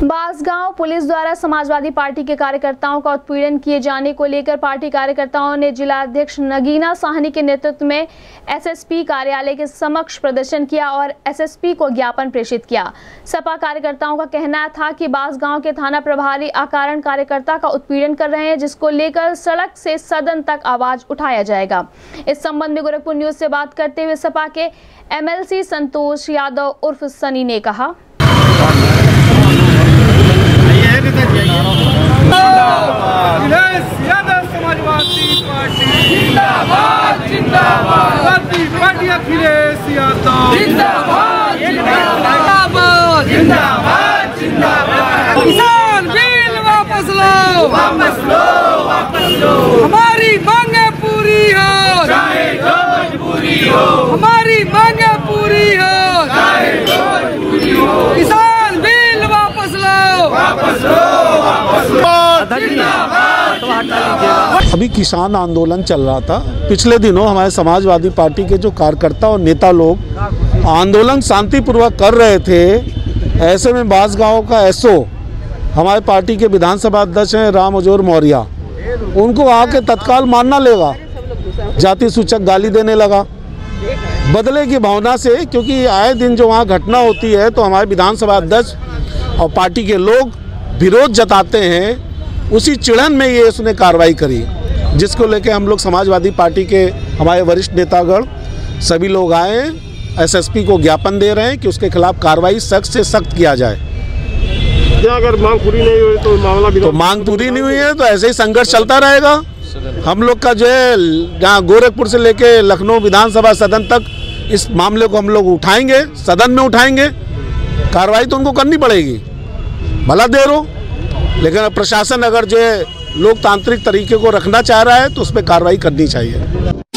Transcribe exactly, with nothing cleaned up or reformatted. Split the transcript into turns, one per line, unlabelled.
Bansgaon police द्वारा Samajwadi party के कार्यकर्ताओं का उत्पीड़न किए जाने को लेकर पार्टी कार्यकर्ताओं ने जिलाध्यक्ष नगीना साहनी के नेतृत्व में एसएसपी कार्यालय के समक्ष प्रदर्शन किया और एसएसपी को ज्ञापन प्रेषित किया। सपा कार्यकर्ताओं का कहना था कि बांसगांव के थाना प्रभारी अकारण कार्यकर्ता का उत्पीड़न कर रहे हैं, जिसको लेकर सड़क से सदन तक आवाज उठाया जाएगा। इस संबंध में गोरखपुर न्यूज से बात करते हुए सपा के एमएलसी संतोष यादव उर्फ सनी ने कहा,
समाजवादी पार्टी जिंदाबाद जिंदाबाद पार्टी अखिलेश यादव जिंदाबाद जिंदाबाद जिंदाबाद जिंदाबाद किसान बिल वापस लो वापस लो वापस लो हमारी मांगे पूरी हो चाहे जो मजबूरी हो हमारी मांगे पूरी हो चाहे जो मजबूरी हो किसान बिल वापस लो वापस लो वापस लो।
अभी किसान आंदोलन चल रहा था। पिछले दिनों हमारे समाजवादी पार्टी के जो कार्यकर्ता और नेता लोग आंदोलन शांतिपूर्वक कर रहे थे, ऐसे में बांसगांव का एसओ हमारे पार्टी के विधानसभा अध्यक्ष हैं राम अजोर मौर्य, उनको आके तत्काल मानना लेगा, जाति सूचक गाली देने लगा बदले की भावना से, क्योंकि आए दिन जो वहाँ घटना होती है तो हमारे विधानसभा अध्यक्ष और पार्टी के लोग विरोध जताते हैं। उसी चिड़न में ये उसने कार्रवाई करी, जिसको लेके हम लोग समाजवादी पार्टी के हमारे वरिष्ठ नेतागण सभी लोग आए हैं, एसएसपी को ज्ञापन दे रहे हैं कि उसके खिलाफ कार्रवाई सख्त से सख्त किया जाए।
क्या अगर मांग पूरी नहीं हुई तो मामला भी
तो मांग पूरी नहीं हुई है तो ऐसे ही संघर्ष चलता रहेगा। हम लोग का जो है जहाँ गोरखपुर से लेके लखनऊ विधानसभा सदन तक इस मामले को हम लोग उठाएंगे, सदन में उठाएंगे। कार्रवाई तो उनको करनी पड़ेगी, भला देर हो, लेकिन प्रशासन अगर जो लोकतांत्रिक तरीके को रखना चाह रहा है तो उस पर कार्रवाई करनी चाहिए।